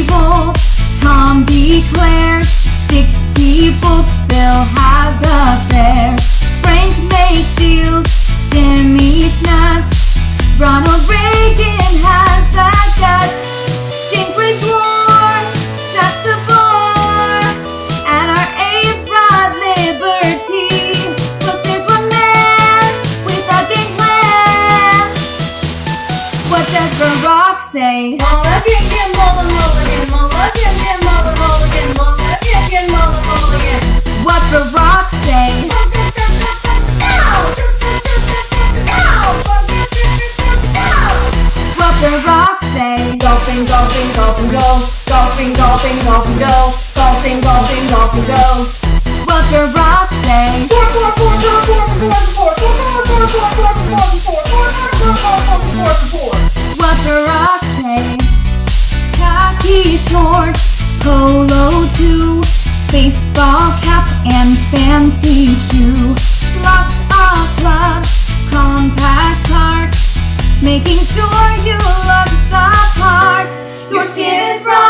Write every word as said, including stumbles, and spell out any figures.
revolt. Tom declares sixty volts, Bill has a fair. Frank makes deals, Jim eats nuts. Ronald Reagan has the guts. Jink brings war, shuts the door. And our ape brought liberty. But there's one man with a big plan. What does Barrack say? Mulligan, mulligan, mulligan, mulligan, mulligan, mulligan. What Barrack say? What Barrack say? Golfing, golfing, golfing, go. Golfing, golfing, golfing, go. Golfing, golfing, golfing, go. What Barrack say? Four, four, four, four, four, four, four, four, four, four, four, four, four, four, four. What Barrack say? Khaki shorts, polo too, baseball cap and fancy shoe. Lots of clubs, compact cart, making sure you look the part. Your skin is raw.